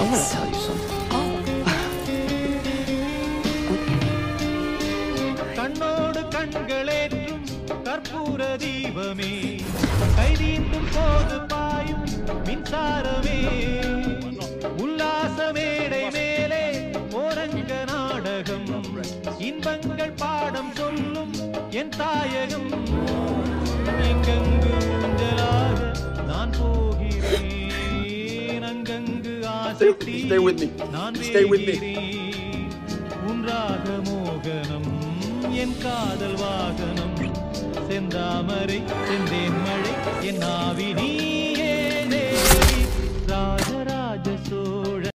I want to tell you something. கண்ணோடு கண்களேற்றும் கற்பூர தீபமே கைதீண்டும் போது பாயும் மின்சாரமே உல்லாச மேடை மேலே ஓரங்க நாடகம் இன்பங்கள் பாடம் சொல்லும் என் தாயகம் எங்கெங்கு ஊஞ்சலாக நான் போகிறேன் அங்கங்கு ஆசக்தி நான் வேகிறேன் உன் ராக மோகனம் என் காதல் வாகனம் செந்தாமரை செந்தேன் மழை என் ஆவி நீயே தேவி ராஜராஜ சோழ